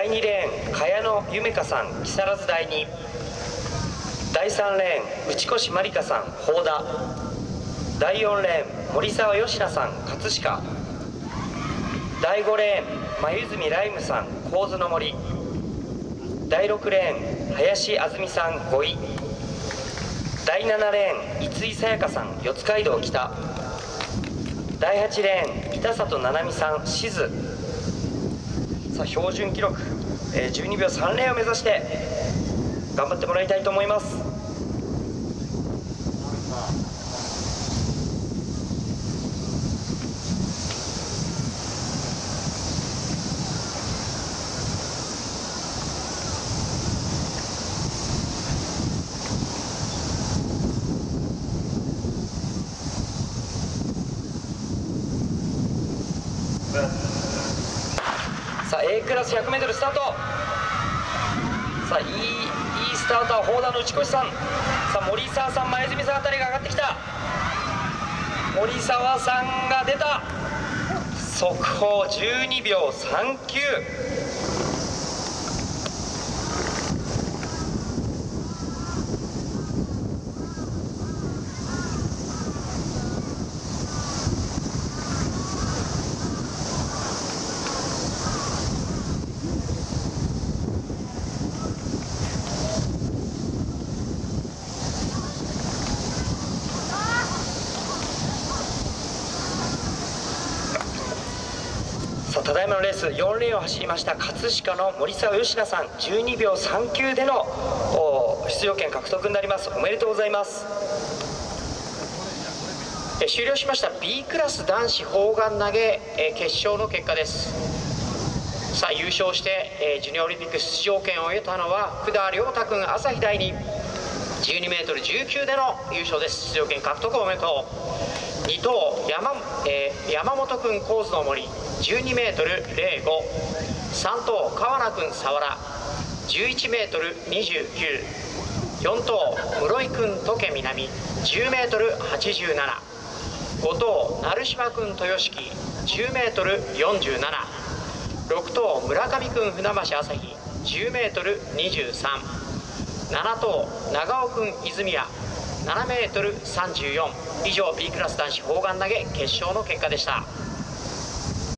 第2レーン茅野ゆめかさん木更津第2、第3レーン内越まりかさん宝田、第4レーン森沢よしなさん葛飾、第5レーン眉住ライムさん神津の森、第6レーン林あずみさん5位、第7レーン逸井さやかさん四街道北、第8レーン板里七海さん静。さあ標準記録、12秒30を目指して頑張ってもらいたいと思います。さあ A クラス 100m スタート。さあいいスタートは宝田の内越さん。さあ森沢さん前住さんあたりが上がってきた。森沢さんが出た。速報12秒39。さあただいまのレース4レーンを走りました葛飾の森沢よしなさん12秒39での出場権獲得になります。おめでとうございます。終了しました B クラス男子砲丸投げ決勝の結果です。さあ優勝してジュニアオリンピック出場権を得たのは福田亮太君朝日第2 12m19 での優勝です。出場権獲得おめでとう。2等山本君神津の森 12m05、 3等川名君佐原 11m29、 4等室井君時計南 10m87、 5等成島君豊敷 10m47、 6等村上君船橋朝日 10m23、 7等長尾君泉谷 7m34。 以上 B クラス男子砲丸投げ決勝の結果でした。